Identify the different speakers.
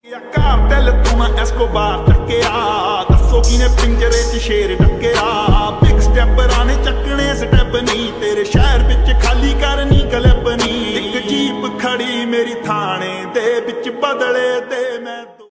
Speaker 1: Cartel ਤੂੰ ਮੈਂ Escobar ਚੱਕਿਆ, ਦੱਸੋ ਕਿਨੇ ਪਿੰਜਰੇ 'ਚ ਸ਼ੇਰ ਡੱਕਿਆ। ਬਿਗ ਸਟੈਪਰਾਂ ਨੇ ਚੱਕਣੇ ਸਟੈਪ ਨਹੀਂ, ਤੇਰੇ ਸ਼ਹਿਰ ਵਿੱਚ ਖਾਲੀ ਕਰਨੀ ਕਲਿੱਪ ਨਹੀਂ। ਇੱਕ ਜੀਪ ਖੜੀ ਮੇਰੀ ਥਾਣੇ ਦੇ ਵਿੱਚ ਬਦਲੇ ਤੇ ਮੈਂ